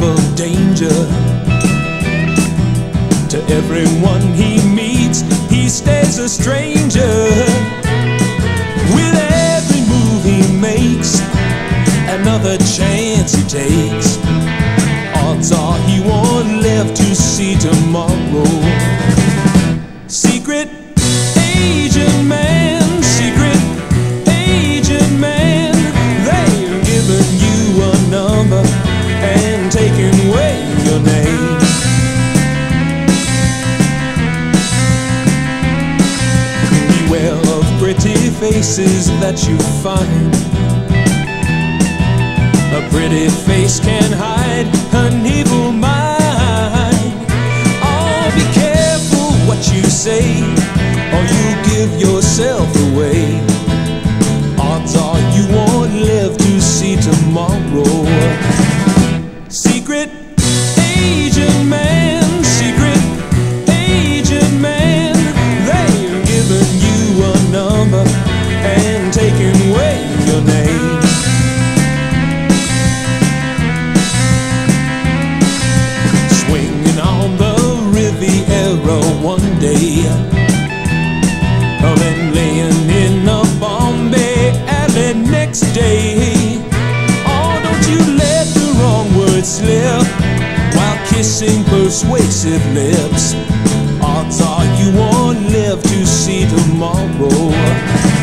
of danger. To everyone he meets, he stays a stranger. With every move he makes, another chance he takes, odds are he won't live to see tomorrow. Secret agent man, secret agent man, they've given you a number and taken away your name. Beware of pretty faces that you find. A pretty face can hide an evil mind. Oh, be careful what you say, or you give yourself away. Odds are you won't live to see tomorrow. Secret agent man, secret agent man, they've given you a number and taken away your name. Swinging on the Riviera one day, then laying in a Bombay alley next day. Oh, don't you let the wrong words slip while kissing persuasive lips. Odds are you won't live to see tomorrow.